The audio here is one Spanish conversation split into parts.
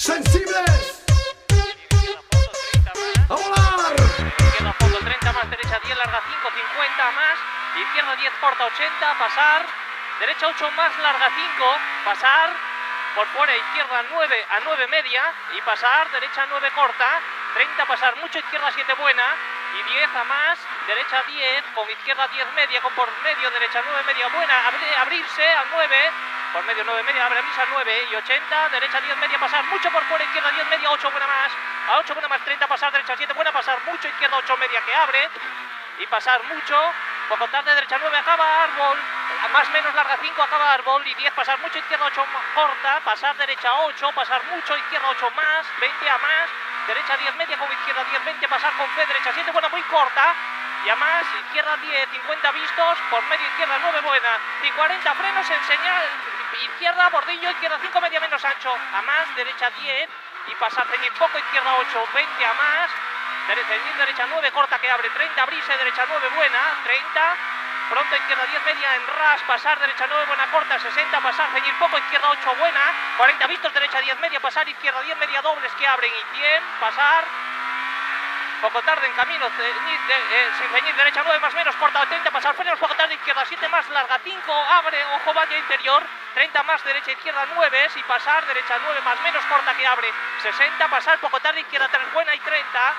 sensibles. ¡A volar! Izquierda fondo 30 más, derecha 10, larga 5, 50 más, izquierda 10, corta 80, pasar, derecha 8 más, larga 5, pasar, por fuera izquierda 9 a 9 media y pasar, derecha 9 corta, 30 pasar, mucho izquierda 7 buena y 10 a más, derecha 10, con izquierda 10 media, con por medio, derecha 9 media buena, abrirse a 9, por medio 9 media, abrirse a 9 y 80, derecha 10 media, pasar, mucho por fuera, izquierda 10 media, 8 buena más, a 8 buena más, 30 pasar, derecha 7 buena, pasar, mucho izquierda 8 media que abre y pasar mucho, poco tarde, derecha 9 acaba árbol, más menos larga 5 acaba árbol y 10 pasar, mucho izquierda 8 corta, pasar derecha 8, pasar mucho izquierda 8 más, 20 a más, derecha 10 media con izquierda 10, 20 pasar con fe, derecha 7 buena muy corta y a más, izquierda 10, 50 vistos, por medio izquierda 9 buena y 40 frenos en señal, izquierda bordillo, izquierda 5 media menos ancho, a más, derecha 10 y pasar, ceñir poco, izquierda 8, 20 a más, ceñir derecha 9 corta que abre, 30 abrirse, derecha 9 buena, 30, pronto izquierda 10 media en ras, pasar, derecha 9 buena corta, 60 pasar, ceñir poco, izquierda 8 buena, 40 vistos, derecha 10 media, pasar, izquierda 10 media dobles que abren y 100, pasar, poco tarde en camino, sin ceñir, derecha 9 más menos, corta 80, pasar frenos, poco tarde, izquierda 7 más, larga 5, abre, ojo valla interior, 30 más, derecha izquierda 9, y pasar, derecha 9 más menos, corta que abre, 60, pasar, poco tarde, izquierda 3 buena y 30,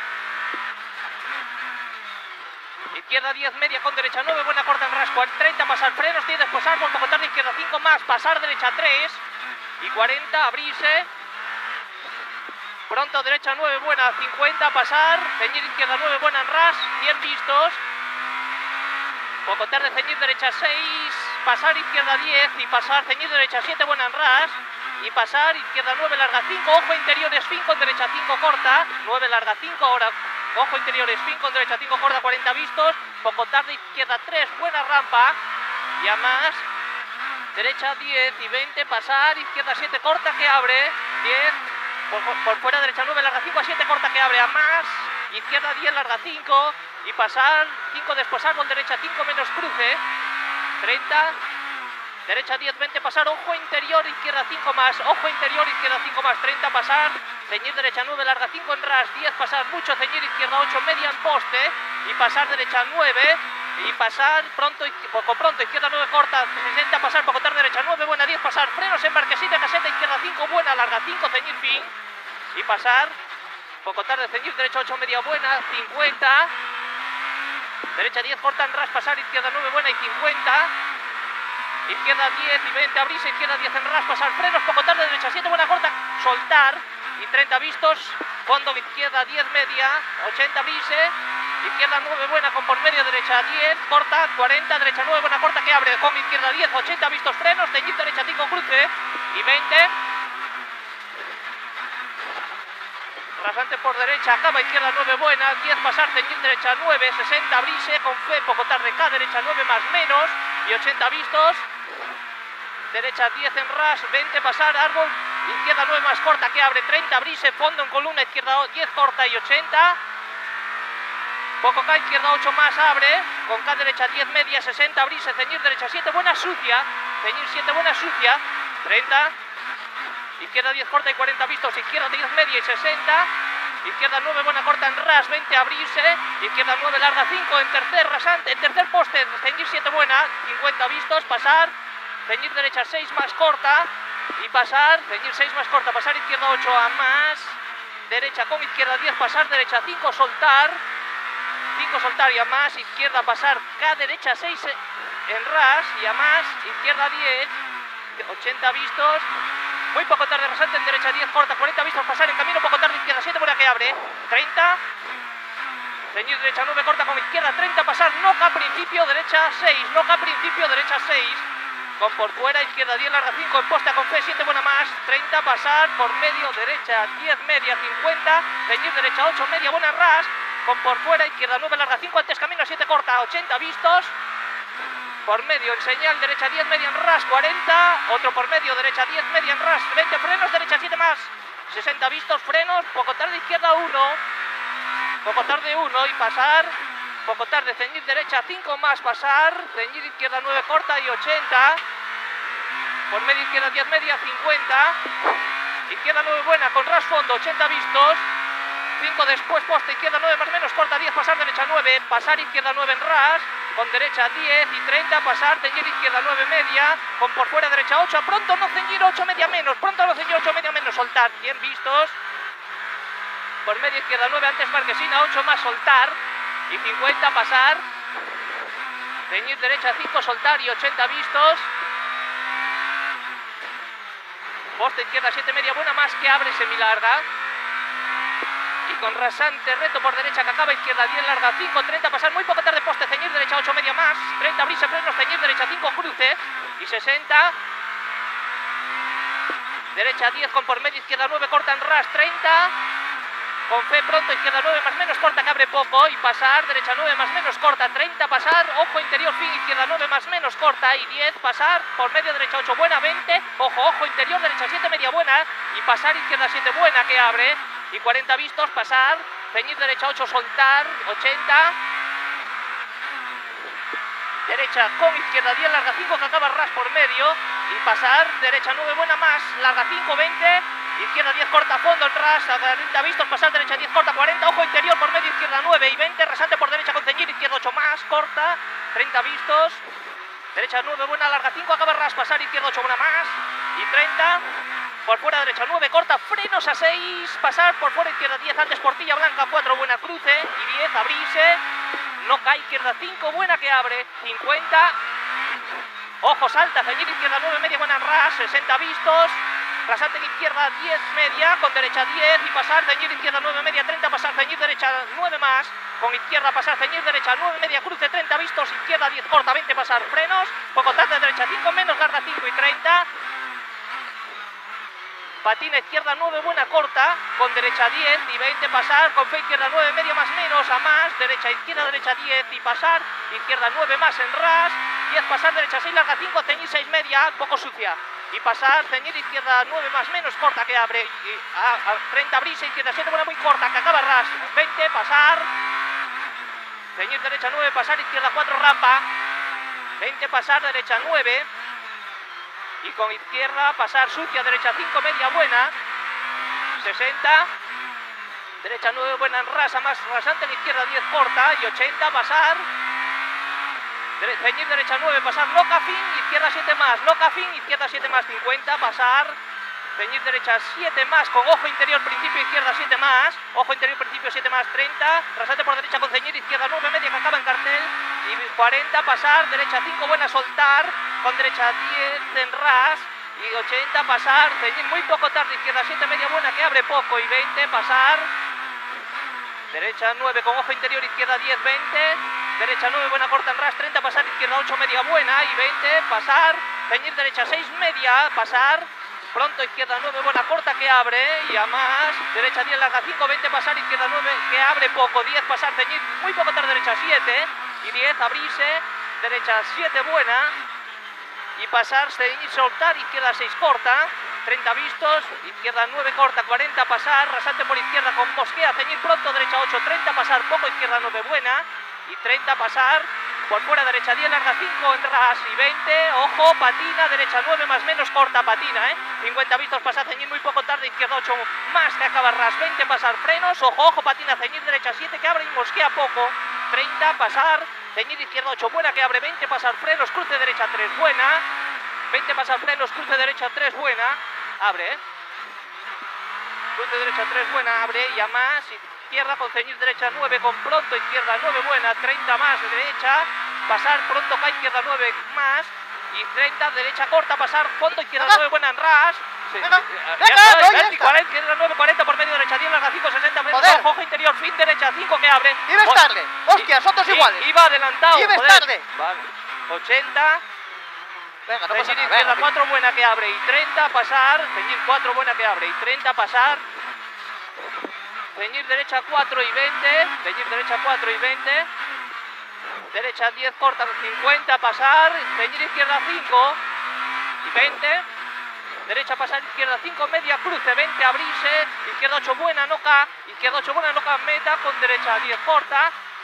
izquierda 10 media con derecha 9, buena corta en rasco, 30 pasar frenos, 10 después árbol, poco tarde, izquierda 5 más, pasar derecha 3 y 40, abrirse, pronto derecha 9 buena, 50 pasar, ceñir izquierda 9 buena en ras, 100 vistos, poco tarde ceñir derecha 6, pasar izquierda 10 y pasar, ceñir derecha 7 buena en ras y pasar izquierda 9 larga 5, ojo interiores 5 en derecha 5 corta, 9 larga 5 ahora. Ojo interiores 5, derecha 5 corta, 40 vistos, poco tarde izquierda 3, buena rampa y a más, derecha 10 y 20, pasar, izquierda 7 corta que abre, 10, por fuera derecha 9, larga 5 a 7 corta que abre, a más, izquierda 10, larga 5 y pasar, 5 después árbol, derecha 5 menos cruce, 30, derecha 10, 20 pasar, ojo interior, izquierda 5 más, ojo interior, izquierda 5 más, 30 pasar, ceñir derecha 9, larga 5 en ras, 10 pasar mucho, ceñir izquierda 8, media en poste y pasar derecha 9 y pasar poco pronto, izquierda 9 corta, 60 pasar, poco tarde derecha 9, buena 10 pasar, frenos en marquesina, caseta, izquierda 5 buena, larga 5, ceñir fin y pasar, poco tarde ceñir derecha 8 media buena, 50, derecha 10 corta en ras, pasar, izquierda 9 buena y 50, izquierda 10 y 20, abrirse, izquierda 10 en ras, pasar frenos, poco tarde, derecha 7, buena corta, soltar y 30 vistos, fondo izquierda 10 media, 80 abrirse, izquierda 9 buena con por medio, derecha 10, corta, 40, derecha 9 buena corta que abre, con izquierda 10, 80 vistos frenos, ceñir derecha 5 cruce y 20, rasante por derecha, acaba izquierda 9 buena, 10 pasar, ceñir derecha 9, 60 abrirse, con fe, poco tarde K, derecha 9 más menos y 80 vistos, derecha 10 en ras, 20 pasar, árbol, izquierda 9 más corta que abre, 30 abrirse, fondo en columna, izquierda 10 corta y 80, poco K, izquierda 8 más abre, con K derecha 10 media, 60 abrirse, ceñir derecha 7 buena sucia, ceñir 7 buena sucia, 30, izquierda 10 corta y 40 vistos, izquierda 10 media y 60, izquierda 9 buena corta en ras, 20 abrirse, izquierda 9 larga 5 en tercer rasante, en tercer poste, ceñir 7 buena, 50 vistos, pasar, ceñir derecha 6 más corta y pasar, ceñir 6 más corta, pasar izquierda 8 a más, derecha con izquierda 10, pasar derecha 5, soltar, 5 soltar y a más, izquierda pasar K derecha 6 en ras y a más, izquierda 10, 80 vistos, muy poco tarde rasante en derecha 10 corta, 40 vistos, pasar en camino, poco tarde izquierda 7 buena que abre, 30, ceñir derecha 9 corta con izquierda 30, pasar no K principio, derecha 6, no K principio, derecha 6, con por fuera, izquierda 10, larga 5, en posta con fe, 7 buena más, 30, pasar, por medio, derecha 10, media, 50, ceñir derecha 8, media, buena ras, con por fuera, izquierda 9, larga 5, antes camino, 7 corta, 80 vistos, por medio, en señal, derecha 10, media en ras, 40, otro por medio, derecha 10, media en ras, 20 frenos, derecha 7 más, 60 vistos, frenos, poco tarde, izquierda 1, poco tarde 1 y pasar, poco tarde, ceñir derecha 5 más, pasar, ceñir izquierda 9 corta y 80, por medio izquierda 10 media, 50, izquierda 9 buena, con ras fondo, 80 vistos. 5 después, poste, izquierda 9 más menos, corta 10, pasar derecha 9, pasar izquierda 9 en ras, con derecha 10 y 30, pasar, ceñir izquierda 9 media, con por fuera derecha 8, pronto no ceñir 8 media menos, pronto no ceñir 8 media menos, soltar, 100 vistos. Por media izquierda 9, antes marquesina 8 más, soltar, y 50 pasar, ceñir derecha 5, soltar y 80 vistos. Poste izquierda 7 media buena más, que abre semilarga. Y con rasante, reto por derecha que acaba, izquierda 10 larga 5, 30 pasar, muy poco tarde, poste, ceñir derecha 8 media más, 30 abrirse frenos, ceñir derecha 5 cruce y 60. Derecha 10 con por medio, izquierda 9 corta en ras, 30. Con fe pronto, izquierda 9 más menos corta que abre poco y pasar, derecha 9 más menos corta, 30 pasar, ojo interior fin, izquierda 9 más menos corta y 10 pasar, por medio derecha 8 buena, 20, ojo interior derecha 7 media buena y pasar izquierda 7 buena que abre y 40 vistos, pasar, ceñir derecha 8 soltar, 80. Derecha con izquierda 10 larga 5 que acaba ras por medio y pasar, derecha 9 buena más, larga 5, 20. Izquierda 10 corta fondo en ras, a 30 vistos, pasar derecha 10 corta 40, ojo interior por medio, izquierda 9 y 20, rasante por derecha con ceñir, izquierda 8 más, corta, 30 vistos, derecha 9 buena, larga 5, acaba ras, pasar izquierda 8 buena más y 30, por fuera derecha 9, corta, frenos a 6, pasar por fuera izquierda 10, antes portilla blanca 4 buena cruce y 10, abrirse, no cae izquierda 5 buena que abre, 50, ojo salta, ceñir izquierda 9 media buena en ras, 60 vistos. Rasante en izquierda 10 media, con derecha 10 y pasar, ceñir izquierda 9 media, 30 pasar, ceñir derecha 9 más, con izquierda pasar, ceñir derecha 9 media, cruce 30 vistos, izquierda 10 corta, 20 pasar, frenos, poco tarde derecha 5 menos, larga 5 y 30. Patina izquierda 9 buena corta, con derecha 10 y 20 pasar, con fe izquierda 9 media más menos, a más, derecha izquierda derecha 10 y pasar, izquierda 9 más en ras, 10 pasar, derecha 6 larga 5, ceñir 6 media, poco sucia. Y pasar, ceñir izquierda 9 más menos corta que abre, y a 30 abrirse, izquierda 7 buena muy corta que acaba ras, 20 pasar, ceñir derecha 9 pasar, izquierda 4 rampa, 20 pasar, derecha 9 y con izquierda pasar sucia, derecha 5 media buena, 60, derecha 9 buena en ras, a más rasante en izquierda 10 corta y 80 pasar. Ceñir derecha 9, pasar, loca fin, izquierda 7 más, loca fin, izquierda 7 más, 50, pasar, ceñir derecha 7 más, con ojo interior, principio, izquierda 7 más, ojo interior, principio 7 más, 30, rasante por derecha con ceñir, izquierda 9 media que acaba en cartel, y 40, pasar, derecha 5 buena, soltar, con derecha 10 en ras, y 80, pasar, ceñir muy poco tarde, izquierda 7 media buena que abre poco, y 20, pasar, derecha 9 con ojo interior, izquierda 10, 20, derecha 9 buena corta en ras, 30 pasar, izquierda 8 media buena y 20 pasar, ceñir derecha 6 media, pasar, pronto izquierda 9 buena corta que abre y a más, derecha 10 larga 5, 20 pasar, izquierda 9 que abre poco, 10 pasar, ceñir muy poco tarde, derecha 7 y 10 abrirse, derecha 7 buena y pasar, ceñir soltar, izquierda 6 corta, 30 vistos, izquierda 9 corta, 40 pasar, rasante por izquierda con mosquea, ceñir pronto, derecha 8, 30 pasar, poco izquierda 9 buena y 30 pasar, por fuera derecha 10 larga 5 en ras y 20, ojo, patina, derecha 9 más menos corta, patina, 50 vistos pasar, ceñir muy poco tarde, izquierda 8 más que acaba ras, 20 pasar, frenos, ojo, patina, ceñir derecha 7 que abre y mosquea poco, 30 pasar, ceñir izquierda 8 buena que abre, 20 pasar, frenos, cruce derecha 3 buena, 20 pasar, frenos, cruce derecha 3 buena, abre, cruce derecha 3 buena, abre y a más, izquierda con ceñir derecha 9 con pronto, izquierda 9 buena, 30 más, derecha, pasar pronto cae izquierda 9 más y 30, derecha corta, pasar fondo, izquierda 9 buena en ras. Izquierda 9, 40 por medio, derecha 10, larga 5, 60 metros, ojo interior, fin, derecha 5 que abre. Y ves tarde, hostia, son dos iguales. Iba adelantado, y ves tarde. Vale, 80. Venga, no pasa nada. Izquierda 4 buena que abre y 30 pasar, ceñir 4 buena que abre y 30 pasar. Ceñir derecha 4 y 20, ceñir derecha 4 y 20, derecha 10 corta 50 pasar, ceñir izquierda 5 y 20, derecha pasar izquierda 5 media cruce 20 abrirse, izquierda 8 buena noca, izquierda 8 buena noca meta con derecha 10 corta